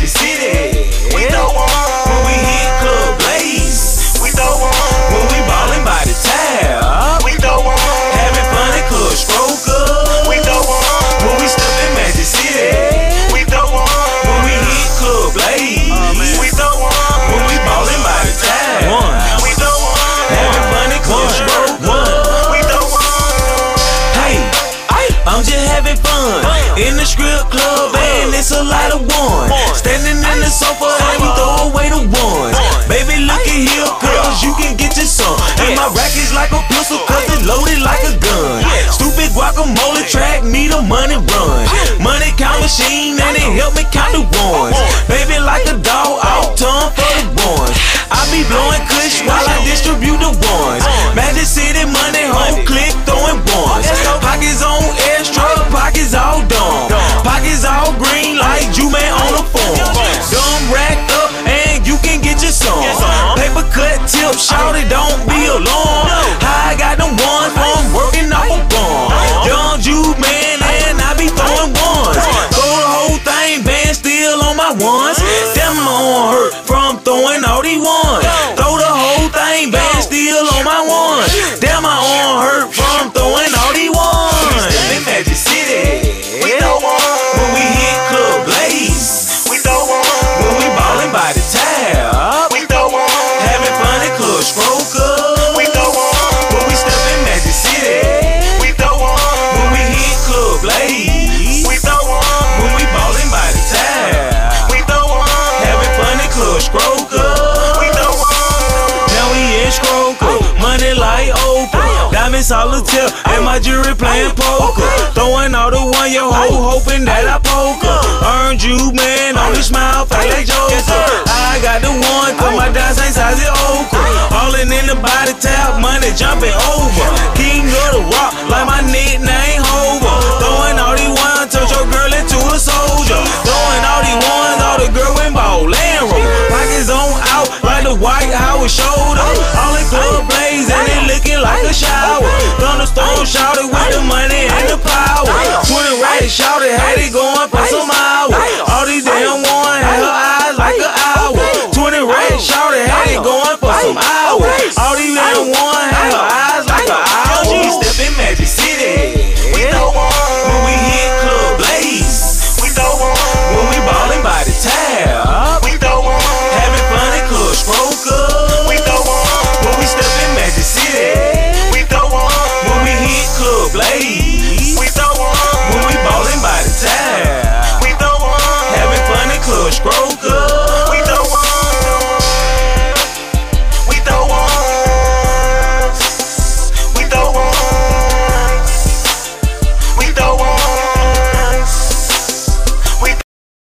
Magic City. We the one. When we hit Club Blaze. We the one. When we ballin' by the tab. We the one. Having fun at Club Stroker. We the one. When we step in Magic City. We the one. When we hit Club Blaze. We the one. When we ballin' by the tab. We the one. Having fun at Club Stroker. We the one. Hey, I'm just having fun in the strip club, and it's a lot of ones standing in the sofa, and we throw away the ones. Baby, look at here, cause you can get your son. And my rack is like a pistol, cause it loaded like a gun. Stupid guacamole track, me the money run. Money count machine, and it help me count the ones. Baby, like a dog, out tongue for the ones. I be blowing kush while I distribute the ones. Magic City money, whole click throwing ones. Pockets on extra, pockets all dumb. Pockets all green like Juman on the phone. Dumb racked up and you can get your song. Paper cut tip, shout it, don't be alarmed. I got them ones from working off a bomb. Young Jude man and I be throwing ones. Throw the whole thing, band still on my ones. Damn, I'm on hurt from throwing all these ones. Throw the whole thing, band still on my ones. Damn, I'm on hurt from throwing all these ones. In Magic City. We the one. When we hit Club Blaze. We the one. When we ballin' by the tab. We the one. Having fun at Club Stroker. We the one. When we step in Magic City. We the one. When we hit Club Blaze. We the one. When we ballin' by the tab. We the one. Having fun at Club Stroker. We the one. Now we in Stroker. Money like Oprah. Diamond solitaire and my jewelry playing poker. Throwing all the one your hoe, hoping that I poker. Earned you, man, on the smile, fat like Joker. I got the one, cause my dice ain't size it ochre. Allin' in the body tap, money jumping over. King of the rock, like my nickname Hover. Throwing all these ones, turn your girl into a soldier. Throwing all these ones, all the girl went ball, Land Rover. Pockets on out, like the White House shoulder. All in Club Blaze, and it looking like a shower. Thunderstorm shouted with the money and the power. 20 rats shouted, had it going for some hours.